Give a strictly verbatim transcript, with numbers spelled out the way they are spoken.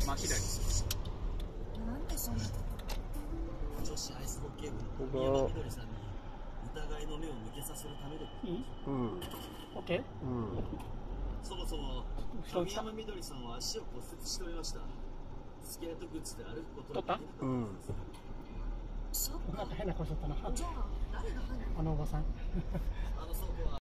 真左です。 なんでそんなこと。女子アイスホッケー部の宮山みどりさんに疑いの目を抜けさせるためで。いい？うん。オッケー？うん。そもそも宮山みどりさんは足を骨折しておりました。スケート靴で歩くことができなかったんです。そう。なんか変な声しちゃったな。じゃあ誰が犯人？あのおばさん。あのそ